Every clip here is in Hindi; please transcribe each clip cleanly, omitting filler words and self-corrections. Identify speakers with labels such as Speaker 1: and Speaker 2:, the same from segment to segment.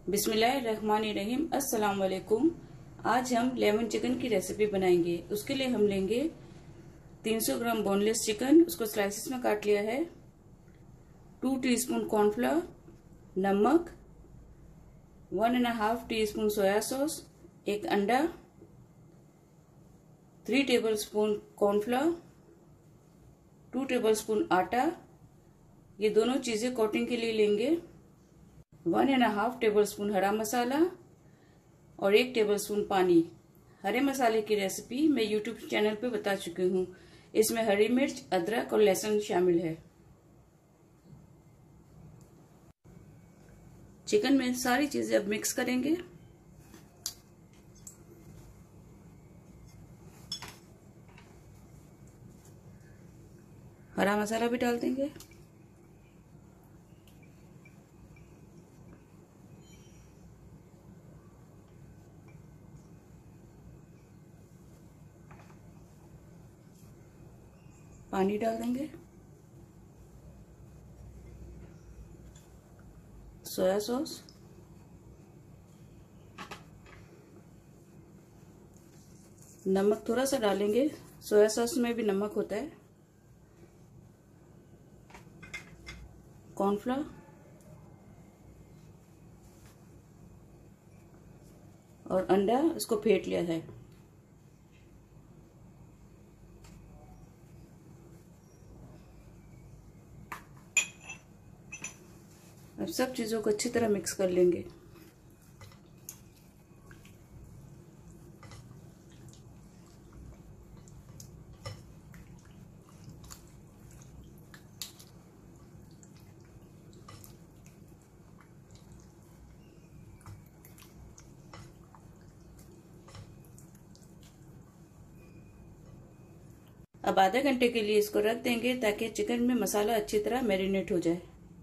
Speaker 1: बिस्मिल्लाहिर्रहमानिर्रहीम। अस्सलाम वालेकुम। आज हम लेमन चिकन की रेसिपी बनाएंगे। उसके लिए हम लेंगे 300 ग्राम बोनलेस चिकन, उसको स्लाइसिस में काट लिया है। 2 टीस्पून कॉर्नफ्लोर, नमक, 1.5 टीस्पून सोया सॉस, एक अंडा, 3 टेबलस्पून कॉर्नफ्लोर, 2 टेबलस्पून आटा। ये दोनों चीजें कोटिंग के लिए लेंगे। 1.5 टेबलस्पून हरा मसाला और 1 टेबलस्पून पानी। हरे मसाले की रेसिपी मैं यूट्यूब चैनल पे बता चुकी हूँ। इसमें हरी मिर्च, अदरक और लहसुन शामिल है। चिकन में सारी चीजें अब मिक्स करेंगे। हरा मसाला भी डाल देंगे। पानी डाल देंगे। सोया सॉस, नमक थोड़ा सा डालेंगे, सोया सॉस में भी नमक होता है। कॉर्नफ्लोर और अंडा, इसको फेंट लिया है। अब सब चीजों को अच्छी तरह मिक्स कर लेंगे। अब आधे घंटे के लिए इसको रख देंगे ताकि चिकन में मसाला अच्छी तरह मैरिनेट हो जाए।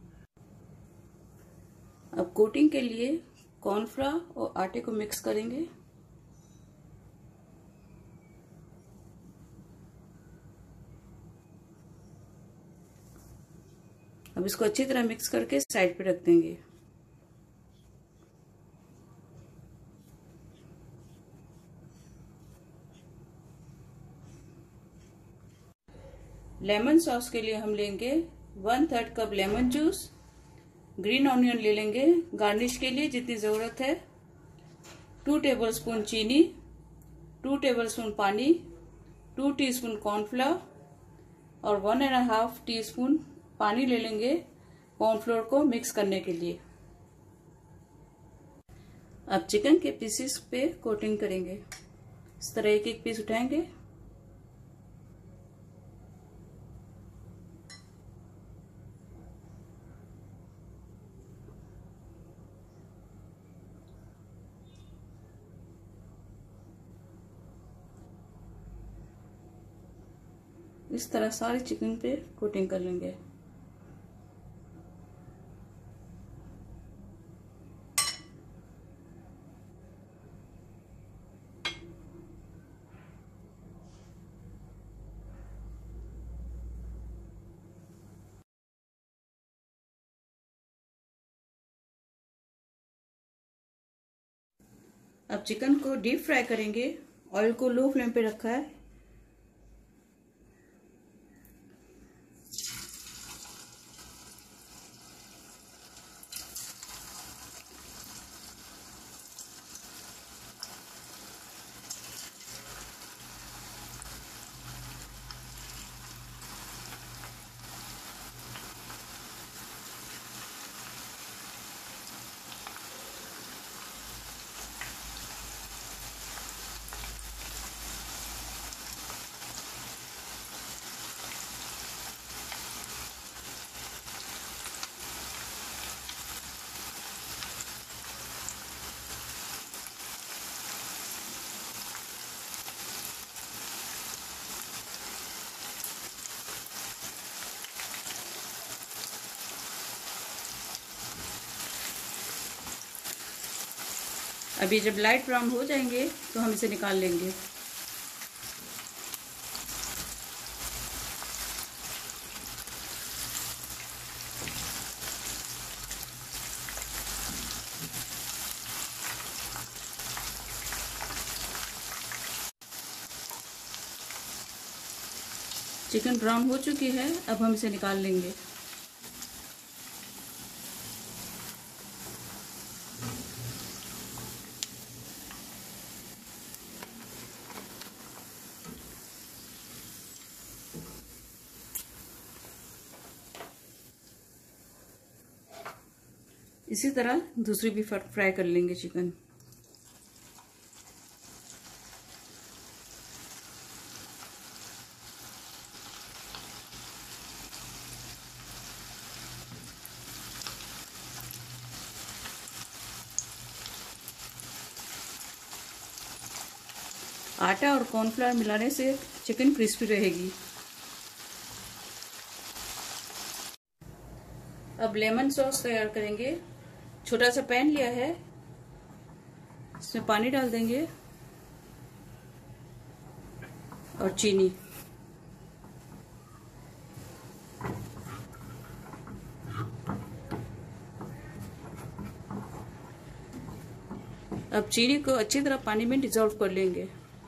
Speaker 1: अब कोटिंग के लिए कॉर्नफ्लोर और आटे को मिक्स करेंगे। अब इसको अच्छी तरह मिक्स करके साइड पे रख देंगे। लेमन सॉस के लिए हम लेंगे 1/3 cup lemon juice. Green onion ले लेंगे गार्निश के लिए जितनी जरूरत है। 2 टेबलस्पून चीनी, 2 टेबलस्पून पानी, 2 टीस्पून कॉर्नफ्लोर और 1.5 टीस्पून पानी ले लेंगे कॉर्नफ्लोर को मिक्स करने के लिए। अब चिकन के पीसेस पे कोटिंग करेंगे। इस तरह एक एक पीस उठाएंगे। इस तरह सारे चिकन पे कोटिंग कर लेंगे। अब चिकन को डीप फ्राई करेंगे। ऑयल को लो फ्लेम पे रखा है। अभी जब लाइट ब्राउन हो जाएंगे तो हम इसे निकाल लेंगे। चिकन ब्राउन हो चुकी है, अब हम इसे निकाल लेंगे। इसी तरह दूसरी भी फ्राई कर लेंगे चिकन। आटा और कॉर्नफ्लावर मिलाने से चिकन क्रिस्पी रहेगी। अब लेमन सॉस तैयार करेंगे। छोटा सा पैन लिया है, इसमें पानी डाल देंगे और चीनी। अब चीनी को अच्छी तरह पानी में डिसॉल्व कर लेंगे।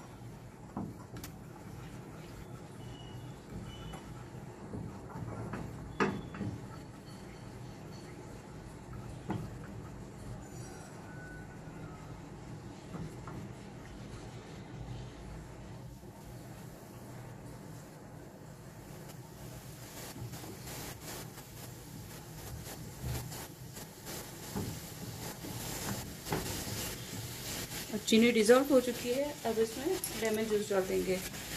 Speaker 1: अब चीनी डिसॉल्व हो चुकी है, अब इसमें लेमन जूस डाल देंगे।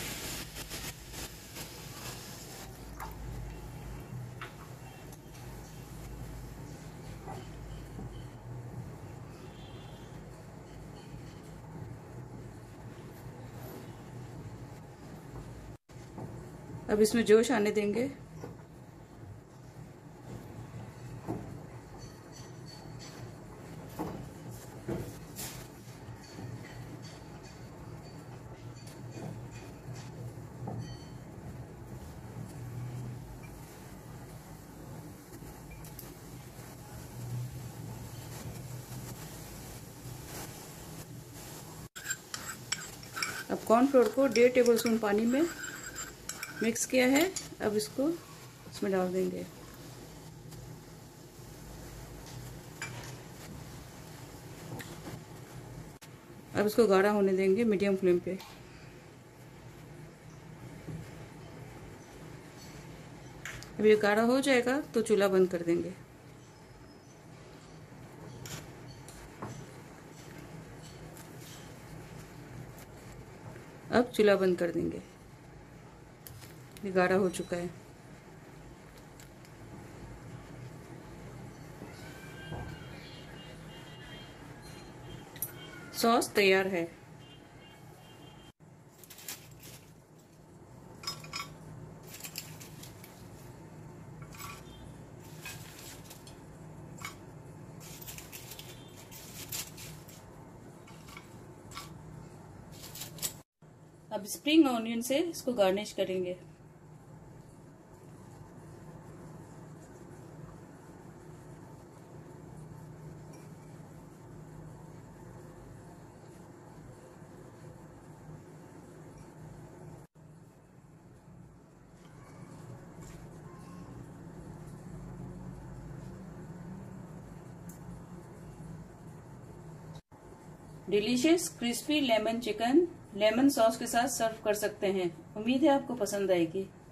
Speaker 1: अब इसमें जोश आने देंगे। अब कॉर्नफ्लोर को 1.5 टेबलस्पून पानी में मिक्स किया है, अब इसको इसमें डाल देंगे। अब इसको गाढ़ा होने देंगे मीडियम फ्लेम पे। अब ये गाढ़ा हो जाएगा तो चूल्हा बंद कर देंगे। अब चूल्हा बंद कर देंगे, ये गाढ़ा हो चुका है। सॉस तैयार है। अब स्प्रिंग ऑनियन से इसको गार्निश करेंगे। Delicious crispy lemon chicken lemon sauce के साथ सर्व कर सकते हैं। उम्मीद है आपको पसंद आएगी।